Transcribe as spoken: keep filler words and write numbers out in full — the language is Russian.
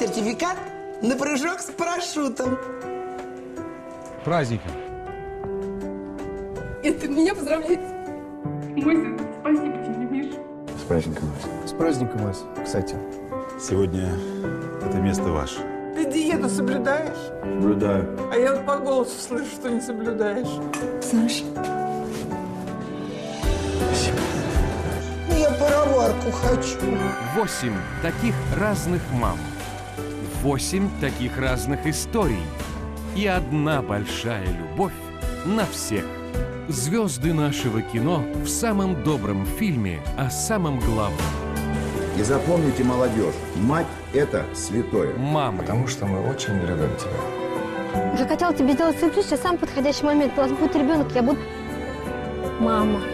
сертификат на прыжок с парашютом. Праздником. Это меня поздравляет. Мой спасибо тебе, Миша. С праздником, Вася. С праздником вас, кстати. Сегодня это место ваше. Ты диету соблюдаешь? Соблюдаю. А я вот по голосу слышу, что не соблюдаешь. Саша. Спасибо. Я пароварку хочу. Восемь таких разных мам. Восемь таких разных историй. И одна большая любовь на всех. Звезды нашего кино в самом добром фильме о самом главном. И запомните, молодежь, мать – это святое. Мамы. Потому что мы очень любим тебя. Я хотела тебе сделать сюрприз, сейчас самый подходящий момент. У нас будет ребенок, я буду мама.